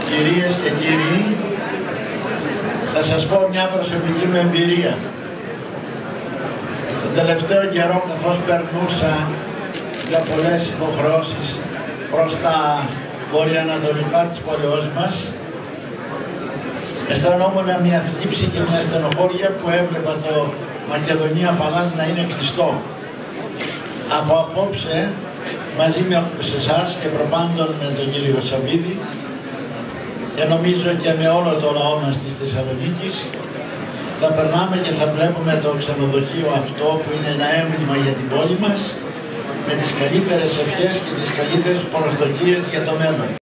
Κυρίες και κύριοι, θα σας πω μια προσωπική μου εμπειρία. Τον τελευταίο καιρό, καθώς περνούσα για πολλές υποχρεώσεις προς τα βορειοανατολικά της πόλεως μας, αισθανόμουν μια θλίψη και μια στενοχώρια που έβλεπα το Μακεδονία Παλάς να είναι κλειστό. Από απόψε, μαζί με εσάς και προπάντων με τον κύριο Σαββίδη και νομίζω και με όλο το λαό μας της Θεσσαλονίκης, θα περνάμε και θα βλέπουμε το ξενοδοχείο αυτό που είναι ένα έμβλημα για την πόλη μας, με τις καλύτερες ευχές και τις καλύτερες προσδοκίες για το μέλλον.